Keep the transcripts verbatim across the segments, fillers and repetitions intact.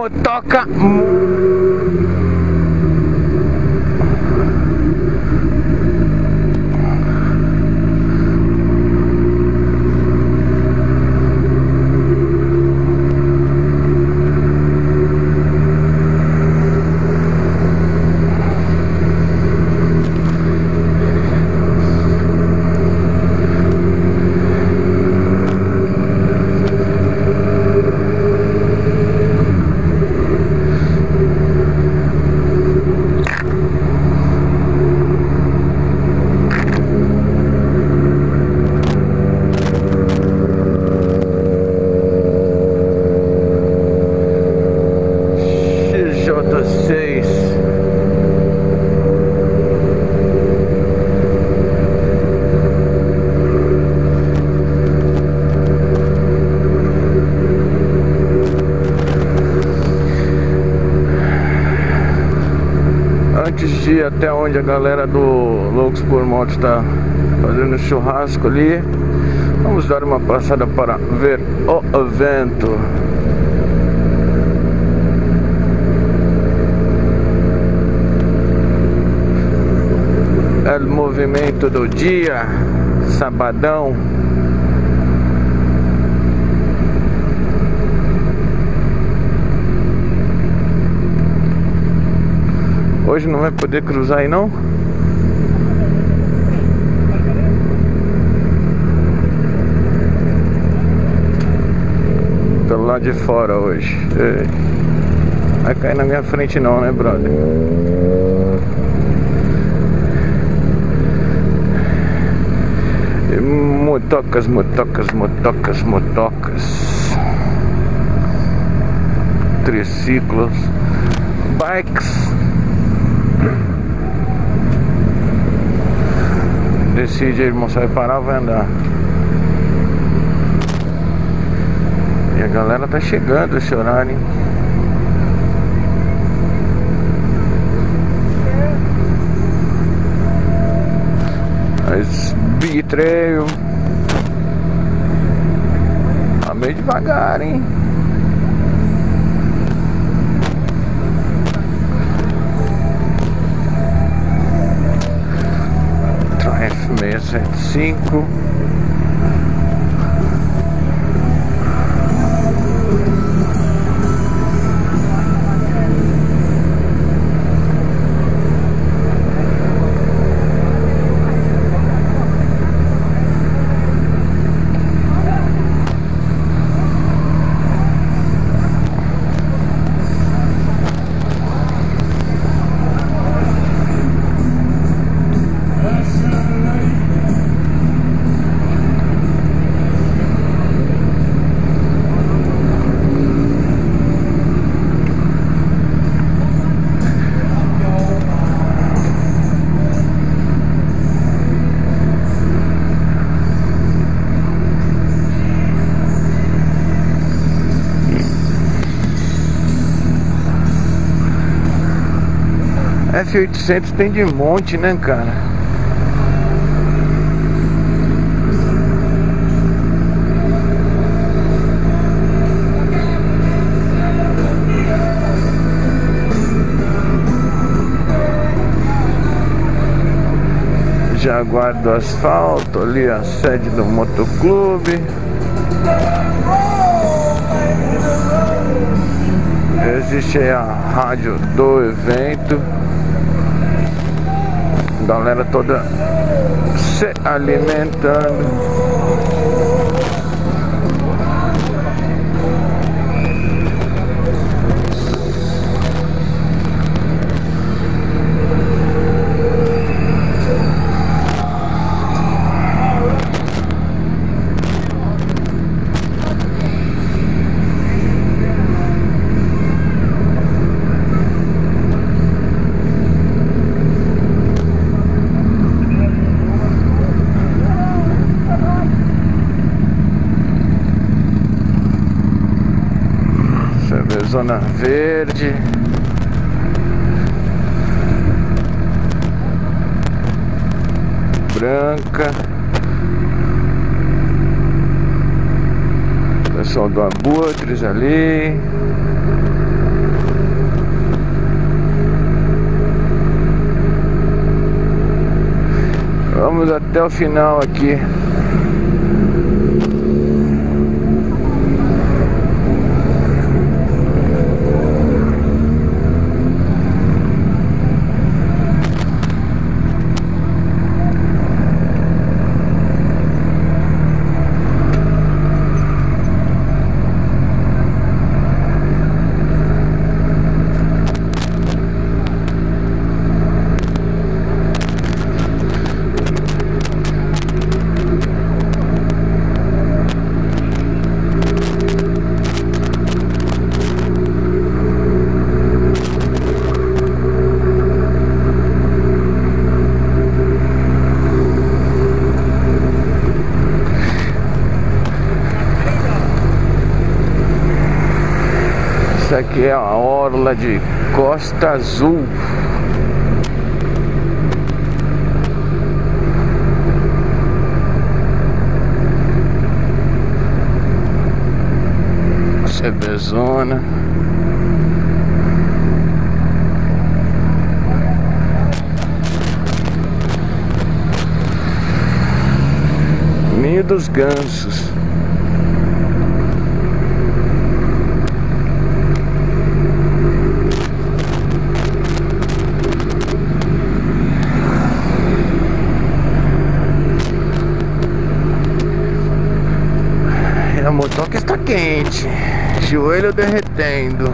motoca. Antes de ir até onde a galera do Loucos por Moto está fazendo churrasco ali, vamos dar uma passada para ver o evento. É o movimento do dia, sabadão. Hoje não vai poder cruzar aí não? Pelo lado de fora hoje. Ei. Vai cair na minha frente não, né, brother? E motocas, motocas, motocas, motocas. Triciclos. Bikes. Decide, irmão, se vai parar ou vai andar. E a galera tá chegando esse horário, hein? Mas Big Trail tá meio devagar, hein? seiscentos e setenta e cinco. F oitocentos tem de monte, né, cara? Jaguar do Asfalto, ali a sede do motoclube. Existe aí a rádio do evento. Galera toda se alimentando. Zona Verde. Branca. Pessoal do Abutres ali. Vamos até o final aqui. Essa aqui é a orla de Costa Azul. CBzona. Ninho dos Gansos. A motoca está quente, joelho derretendo.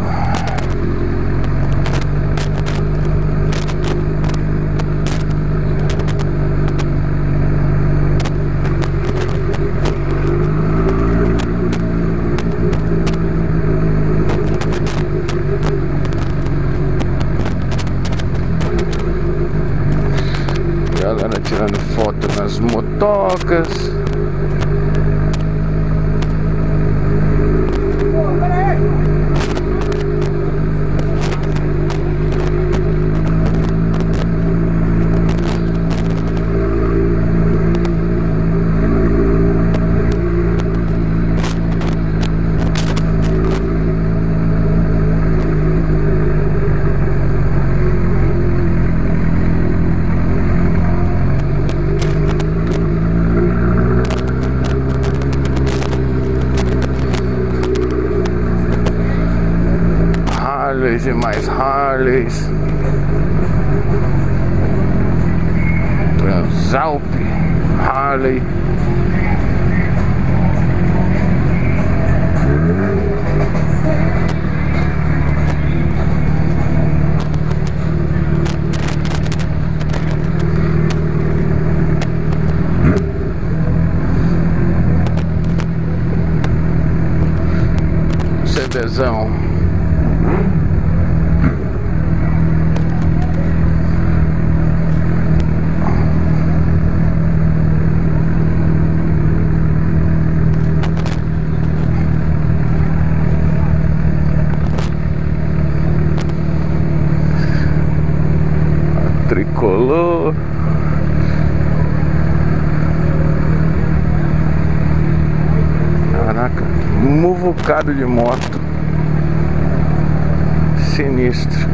Galera tirando foto nas motocas. Harleys e mais Harleys. Transalp, Harley. CBzão. Tricolor. Caraca, muvucado de moto. Sinistro.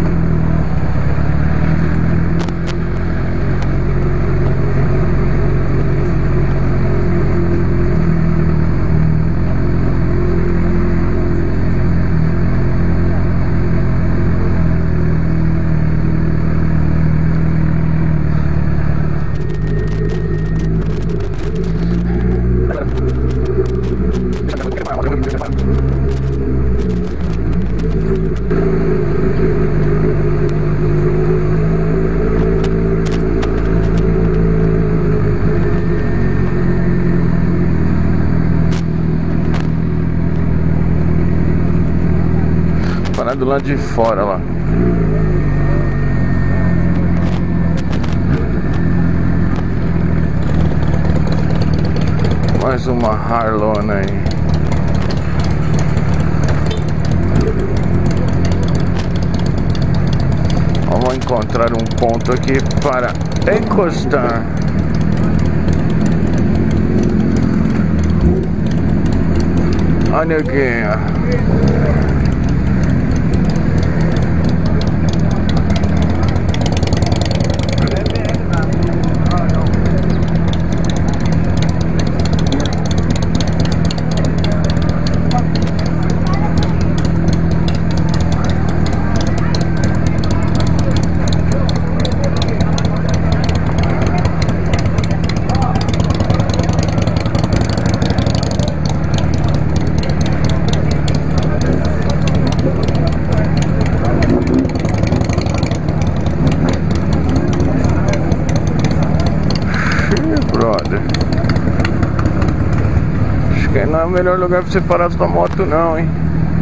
Parar do lado de fora lá. Mais uma Harlona aí. Vamos encontrar um ponto aqui para encostar. Olha aqui. é o melhor lugar pra você parar sua moto não, hein?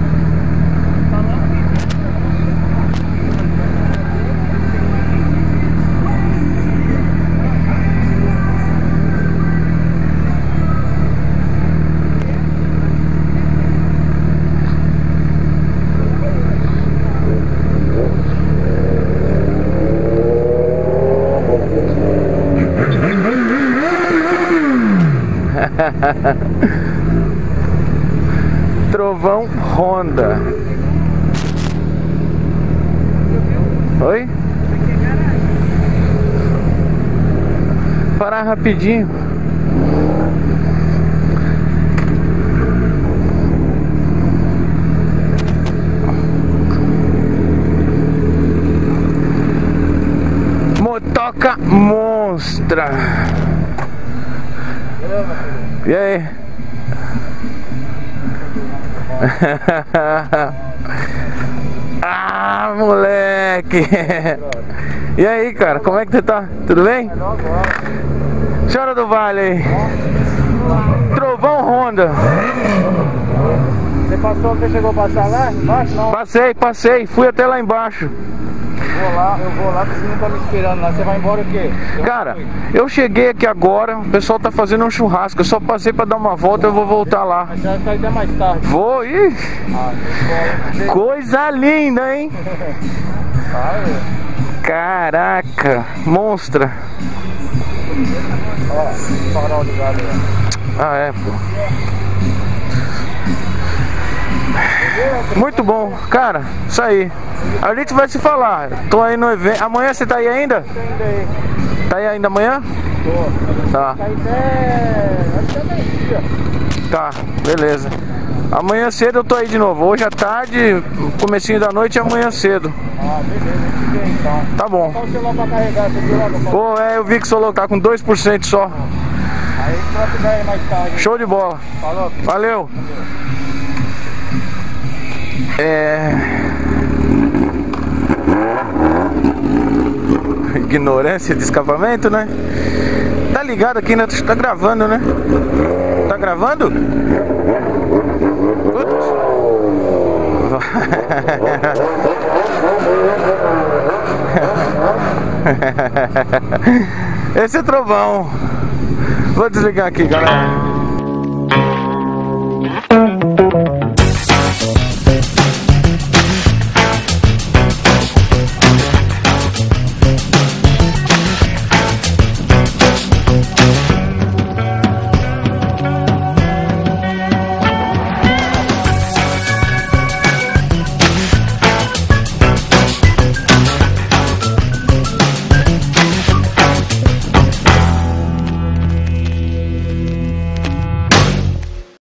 Trovão Honda. Oi? Parar rapidinho. Motoca monstra. E aí? Ah, moleque! E aí, cara, como é que você tá? Tudo bem? Senhora do Vale aí. Trovão Honda. Você passou, você chegou a passar lá embaixo? Não? Passei, passei, fui até lá embaixo. Vou lá, eu vou lá, porque você não tá me esperando lá. Você vai embora o quê? Eu Cara, eu cheguei aqui agora, o pessoal tá fazendo um churrasco. Eu só passei pra dar uma volta, eu vou voltar lá. Mas você vai ficar até mais tarde. Vou ir. Ah, que Coisa linda, hein? Vai, Caraca, monstra. ó, farol ligado aí. Ah, é, pô. Muito bom, cara, isso aí. A gente vai se falar. Tô aí no evento. Amanhã você tá aí ainda? Tá aí ainda amanhã? Tô. Tá. Tá aí até... acho que é meio-dia. Tá, beleza. Amanhã cedo eu tô aí de novo. Hoje à tarde, comecinho da noite e amanhã cedo. Ah, beleza, a gente vê então. Tá bom. Qual o celular pra carregar? Você viu lá no... Pô, é, eu vi que o celular tá com dois por cento só. Aí a gente troca ideia mais tarde. Show de bola. Falou. Valeu. É... Ignorância de escapamento, né? Tá ligado aqui, né? Tá gravando, né? Tá gravando? Putz. Esse é Trovão. Vou desligar aqui, galera.